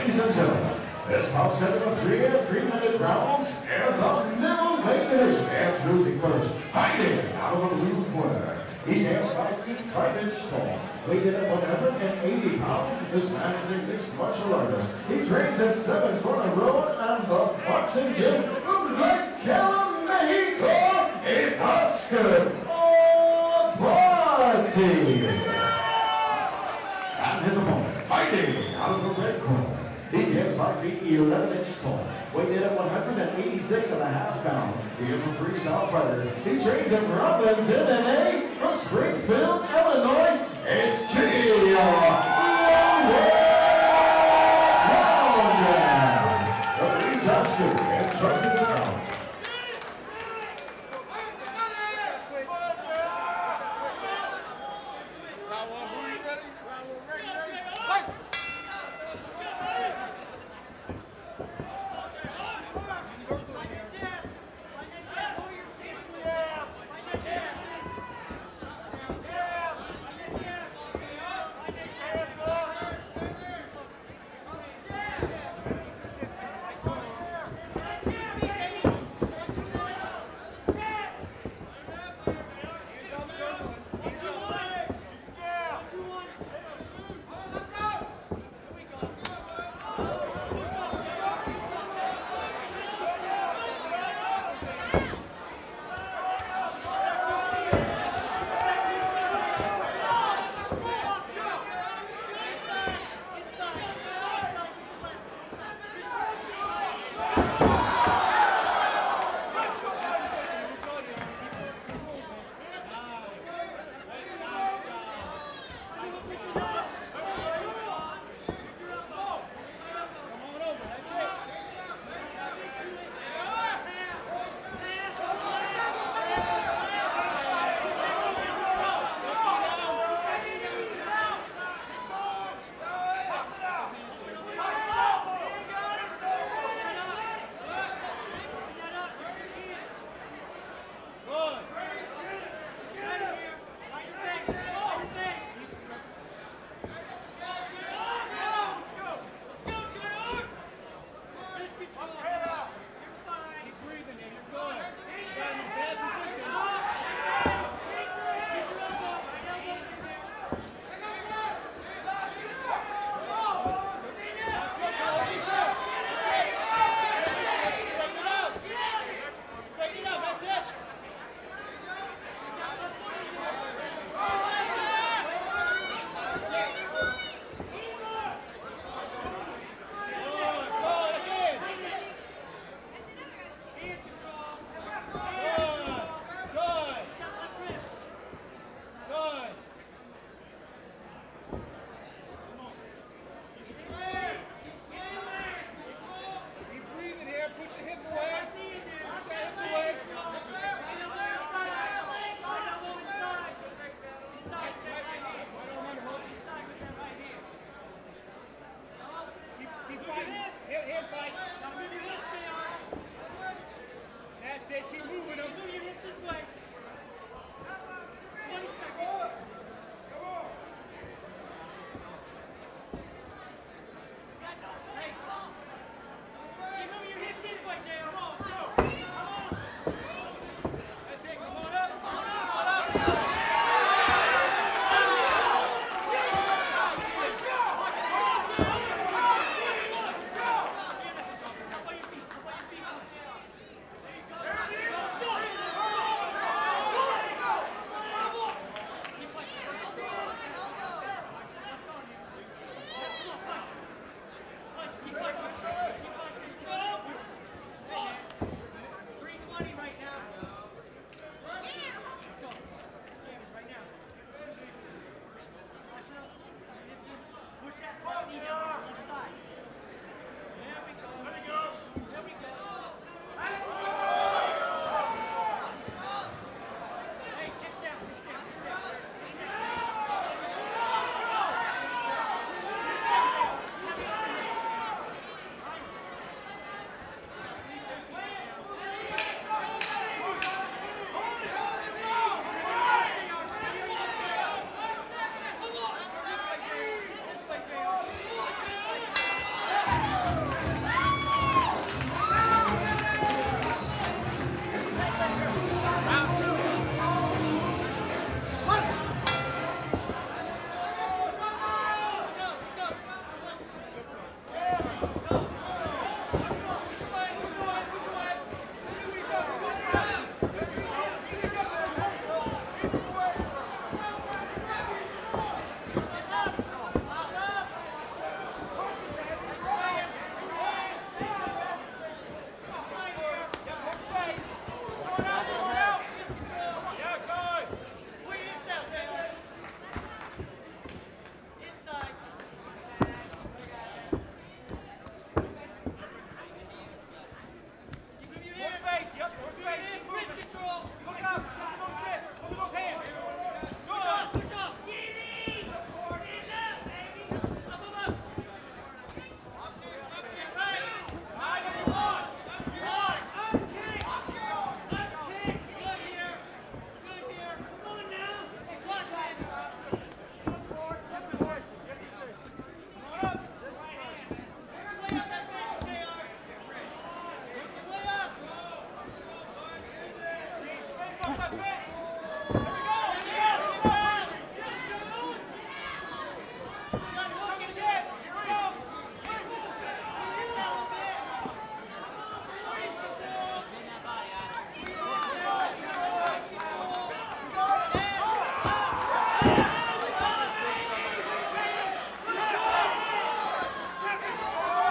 Ladies and gentlemen, this house category 3-minute rounds and the middleweight division. Introducing first, fighting out of the blue corner. He stands 5 feet 5 inches tall, weighed in at 180 pounds. This man is a mixed martial artist. He trains at 7 Corner Road and the boxing gym from Guadalajara, Mexico. It's Oscar Obazi. And his opponent, fighting out of the red corner. He stands 5 feet 11 inches tall, weighed in at 186.5 pounds. He is a freestyle fighter. He trains at Robbins MMA from Springfield, Illinois. It's Gio Brown. The lead Oscar in charge of the sound.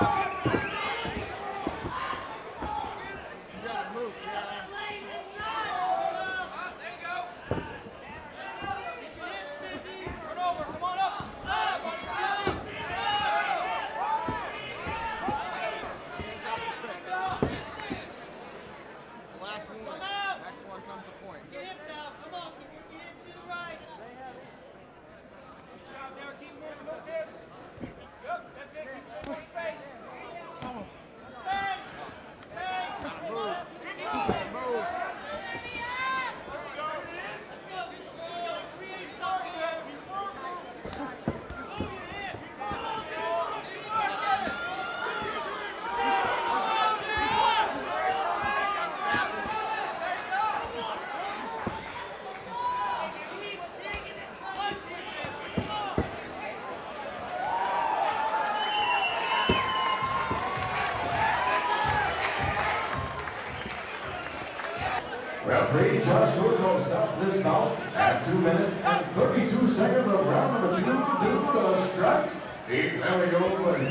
Referee Josh Woodrow stopped this bout at 2 minutes and 32 seconds of round number 2 due to a strike. He's very open.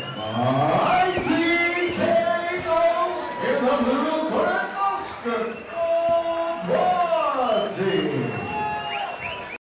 ITKO in the middle corner, Oscar Obuasi.